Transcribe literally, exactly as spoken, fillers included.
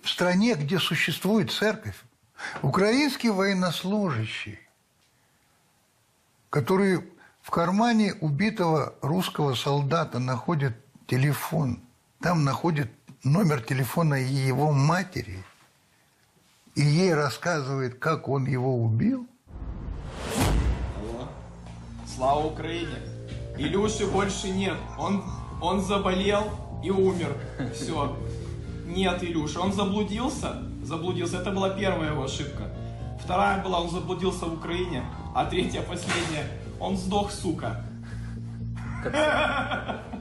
в стране, где существует церковь, украинский военнослужащий, который в кармане убитого русского солдата находит телефон, там находит номер телефона его матери и ей рассказывает, как он его убил. Алло. Слава Украине. Илюши больше нет. Он, он заболел и умер. Все. Нет, Илюша. Он заблудился. Заблудился. Это была первая его ошибка. Вторая была, он заблудился в Украине. А третья, последняя, он сдох, сука.